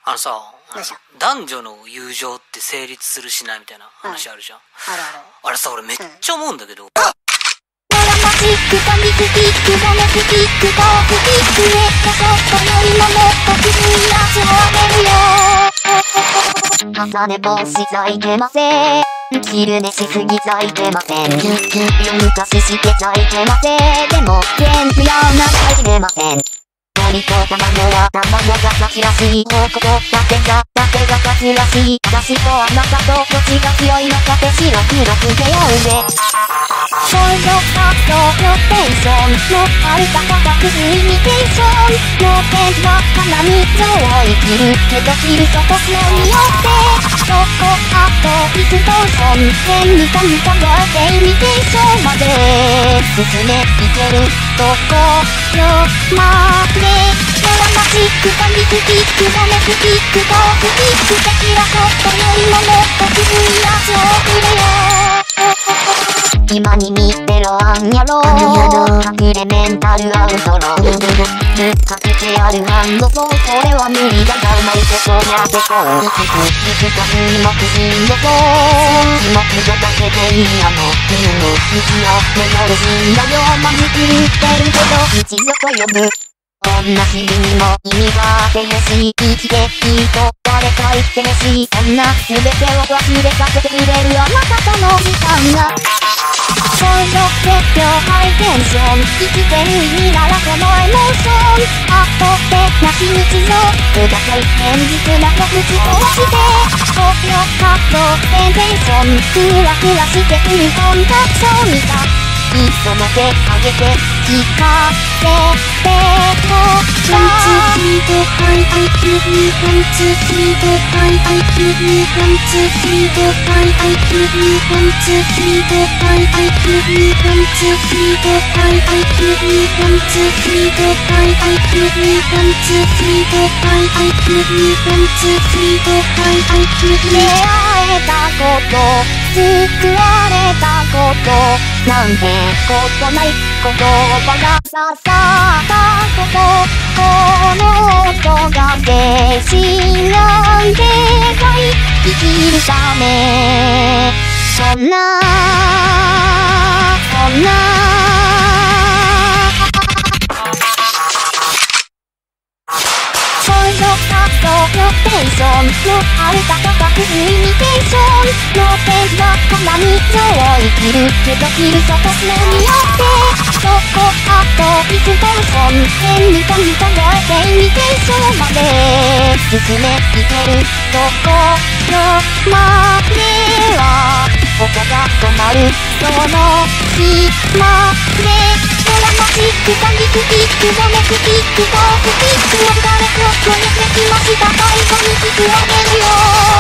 さ、 どうした？ 男女の友情って成立するしないみたいな話あるじゃん。 あるある。 あれさ、俺めっちゃ思うんだけど。 ドラマチックコミックキックドメスティックトークキックネットショットよりももっときついラジオあげるよ。朝寝坊し咲いてません。昼寝しすぎ咲いてません。夜更かしして咲いてません。でも全部やんな咲いてません。鳥と卵は卵が勝ちらしい。方向だけが勝つらしい。私とあなたとどっちが強いのかって白黒つけようぜ。少女活動のテンションのある方がくイミテーションの点が花見上を生きるけど着る外すのによってそこあとイストーション変にかみかがってイミテーションまで進めいけるところまでドラマチックコミックキックドメスティックトークキック的なことよりももっときついラジオをくれよ。今に見てろあんやろ隠れメンタルアウトローぶっかけてやるハンドソーこれは無理だがうまいことやってこう難しい目標気持ちだけでいいあの日の道を目指すんだよまじき言ってるけど一途と呼ぶこんな日々にも意味があってほしい生きていいと誰か言ってほしいそんな全てを忘れさせてくれるあなたとの時間が少女絶叫ハイテンション生きてる意味ならこのエモーション圧倒的な非日常ください現実なくぶち壊して東京活動テンテンションクラクラしてくるコンタクションみたいいっその手あげて聞かせてほしいワンツースリーとハイアイキューワンツースリーとハイアイキューワンツースリーとハイアイキューワンツースリーとハイアイキューワンツースリーとハイアイキューワンツースリーとハイアイキューワンツースリーとハイアイキューワンツースリーとハイアイキュー出会えたこと救われたことなんてことない言葉が刺さったことこの音が精神なんてない生きるためそんな少女活動のテンションのある方がくイミテーションの点が花見上を生きるけど着る外すのによってそこあとイストーション変にかみ考えてイミテーションまで進めいけるところまでは音が止まるその日までドラマチックコミックキックドメスティックトークキックお疲れの声できました最後に聞くあげるよ